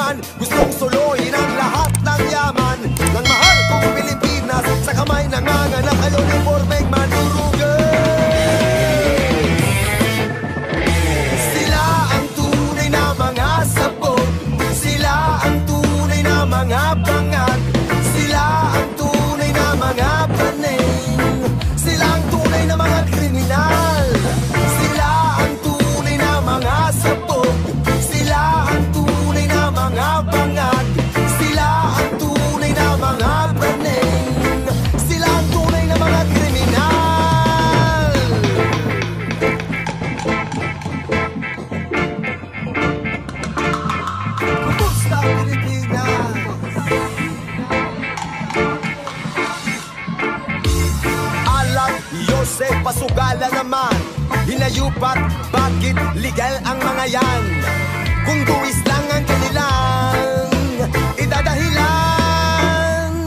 naman gustong suluhin ang lahat ng yaman ng mahal kong Pilipinas. Sa kamay nanganganak kayo ng formeng mandurugan. Sila ang tunay na mga sabog, sila ang tunay na mga bangat, sila ang tunay na mga paning, sila ang tunay na mga kriminal. Sila ang tunay na mga sabog, sila ang tunay na mga bangat, sila ang tunay na mga paning, sila ang tunay na mga kriminal. Kumusta ang Pilipinas? Alat, Yosef, pasugala naman. Hinayupat, bakit legal ang mga yan? Kung buwis lang